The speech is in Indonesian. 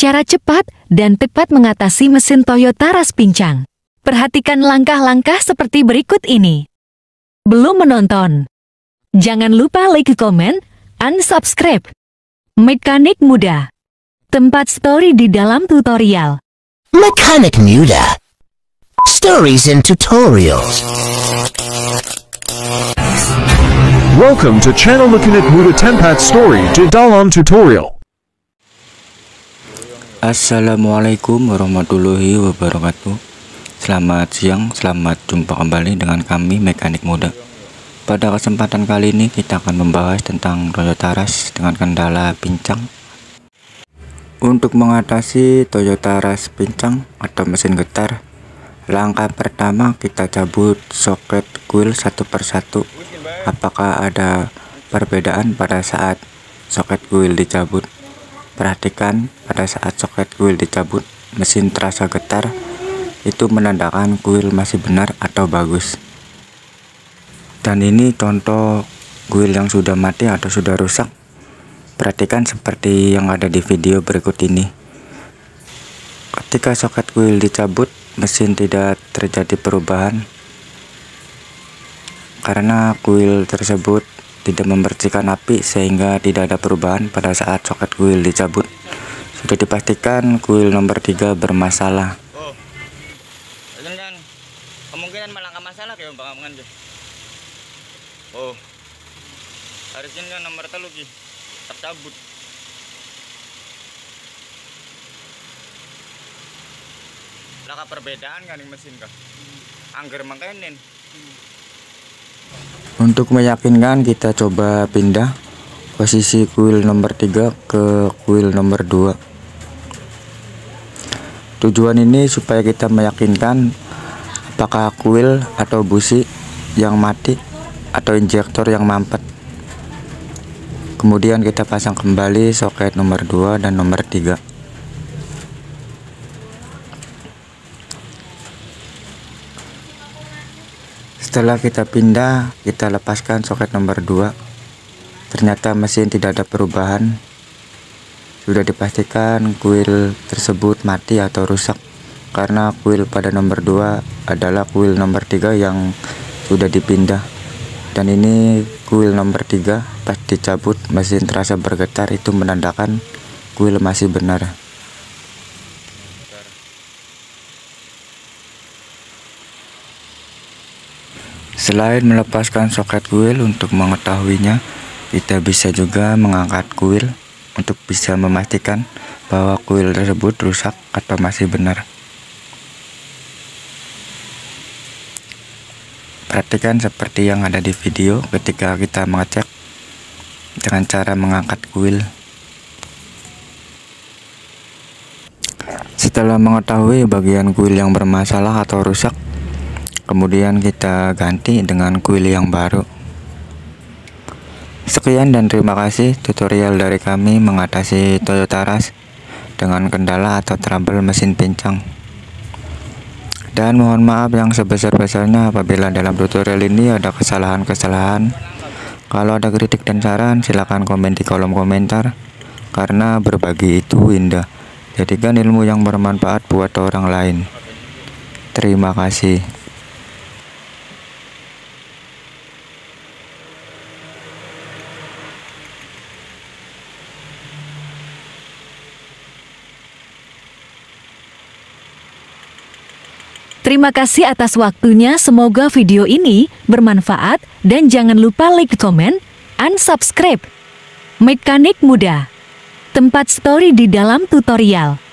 cara cepat dan tepat mengatasi mesin Toyota Rush pincang. Perhatikan langkah-langkah seperti berikut ini. Belum menonton? Jangan lupa like, komen, unsubscribe. Mekanik mudah. Tempat story di dalam tutorial. Mekanik mudah. Stories and tutorials. Welcome to channel Mekanik Mudah Tempat Story di dalam tutorial. Assalamualaikum warahmatullahi wabarakatuh. Selamat siang, selamat jumpa kembali dengan kami Mekanik Mudah. Pada kesempatan kali ini kita akan membahas tentang Toyota Rush dengan kendala pincang. Untuk mengatasi Toyota Rush pincang atau mesin getar, langkah pertama kita cabut soket kuil satu persatu. Apakah ada perbedaan pada saat soket kuil dicabut? Perhatikan, pada saat soket kuil dicabut, mesin terasa getar. Itu menandakan kuil masih benar atau bagus. Dan ini contoh kuil yang sudah mati atau sudah rusak. Perhatikan seperti yang ada di video berikut ini. Ketika soket kuil dicabut, mesin tidak terjadi perubahan karena kuil tersebut tidak membersihkan api, sehingga tidak ada perubahan pada saat soket kuil dicabut. Sudah dipastikan kuil nomor 3 bermasalah. Kan kemungkinan malah nggak masalah kayak bang deh. Harusnya kan nomor telu tercabut. Laka perbedaan kan mesin kah? Angger mangkenin. Untuk meyakinkan, kita coba pindah posisi kuil nomor 3 ke kuil nomor 2. Tujuan ini supaya kita meyakinkan apakah kuil atau busi yang mati atau injektor yang mampet. Kemudian kita pasang kembali soket nomor 2 dan nomor 3. Setelah kita pindah, kita lepaskan soket nomor 2. Ternyata mesin tidak ada perubahan. Sudah dipastikan kuil tersebut mati atau rusak, karena kuil pada nomor 2 adalah kuil nomor 3 yang sudah dipindah. Dan ini kuil nomor 3, pas dicabut mesin terasa bergetar, itu menandakan kuil masih benar. Selain melepaskan soket kuil untuk mengetahuinya, kita bisa juga mengangkat kuil untuk bisa memastikan bahwa kuil tersebut rusak atau masih benar. Perhatikan seperti yang ada di video ketika kita mengecek dengan cara mengangkat kuil. Setelah mengetahui bagian kuil yang bermasalah atau rusak, kemudian kita ganti dengan kuil yang baru. Sekian dan terima kasih tutorial dari kami mengatasi Toyota Rush dengan kendala atau trouble mesin pincang. Dan mohon maaf yang sebesar-besarnya apabila dalam tutorial ini ada kesalahan-kesalahan. Kalau ada kritik dan saran, silakan komen di kolom komentar, karena berbagi itu indah. Jadikan ilmu yang bermanfaat buat orang lain. Terima kasih. Terima kasih atas waktunya, semoga video ini bermanfaat dan jangan lupa like, komen, unsubscribe. Mekanik Mudah. Tempat story di dalam tutorial.